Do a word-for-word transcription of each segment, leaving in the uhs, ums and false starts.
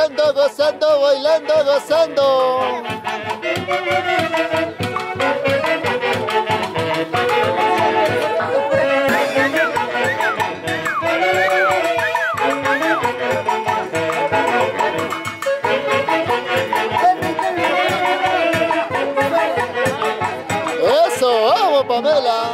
bailando, gozando, bailando, gozando. Eso, vamos, Pamela.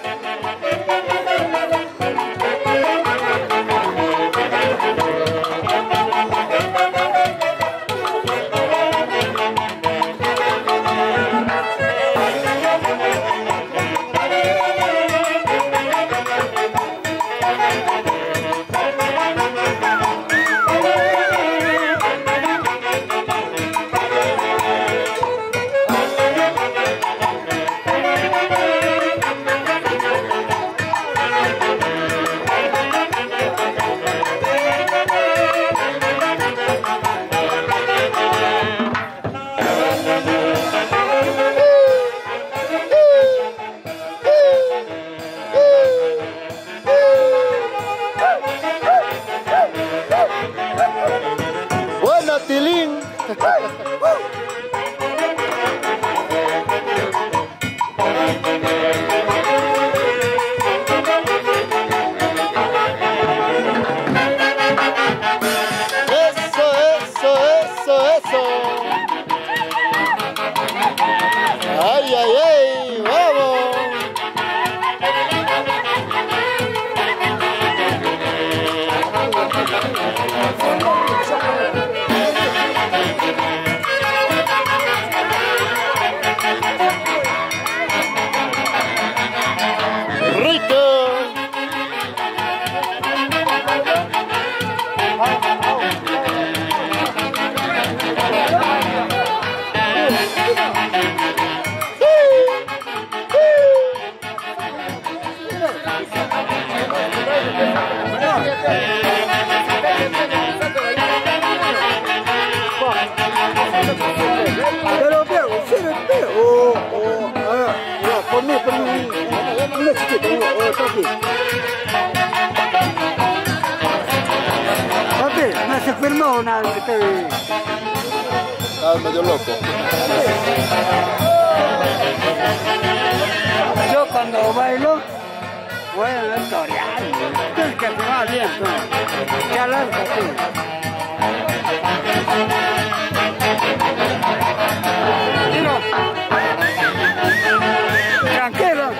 Buena, Tilín. Eso, eso, eso, eso. Ay, ay, ay, vamos. Rico. Pero veo, sí, veo. Oh, oh, ah, ya, por mí, por mí. Una chiquita, oh, está aquí. Papi, no se firmó nada que te... Estaba medio loco. Yo cuando bailo, voy a ver coreano. Tienes que firmar bien, ¿no? Ya lánzate. Digo, tranquilo.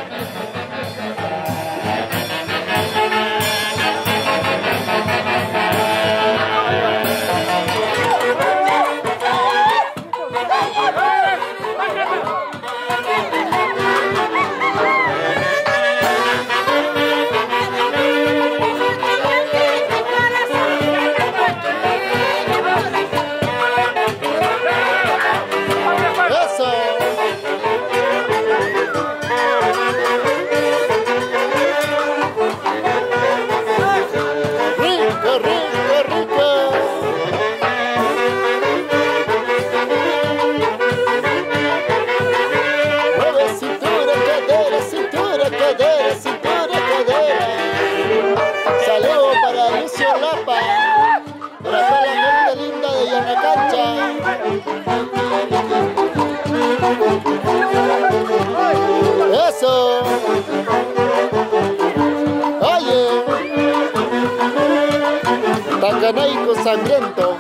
Eso. Oye, Tacanaico sangriento.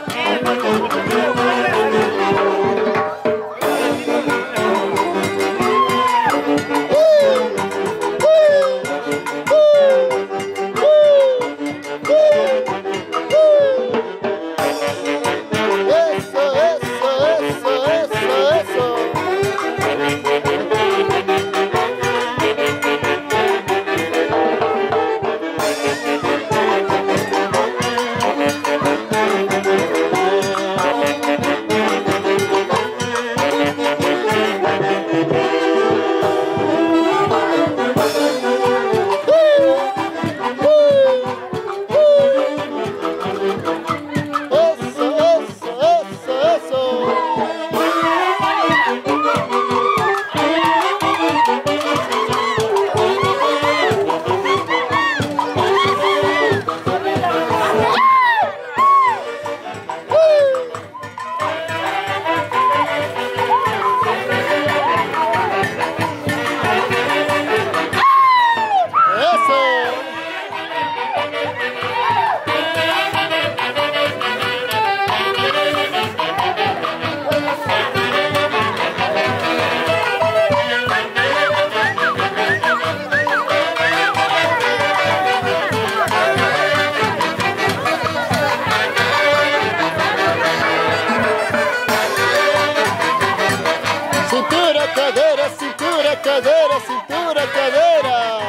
cadera, cintura, cadera.